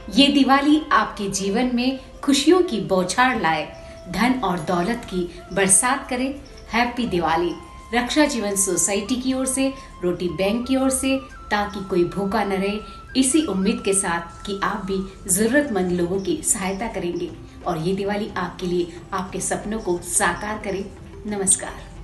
ये दिवाली आपके जीवन में खुशियों की बौछार लाए, धन और दौलत की बरसात करे। हैप्पी दिवाली रक्षा जीवन सोसाइटी की ओर से, रोटी बैंक की ओर से, ताकि कोई भूखा न रहे, इसी उम्मीद के साथ कि आप भी जरूरतमंद लोगों की सहायता करेंगे और ये दिवाली आपके लिए आपके सपनों को साकार करे। नमस्कार।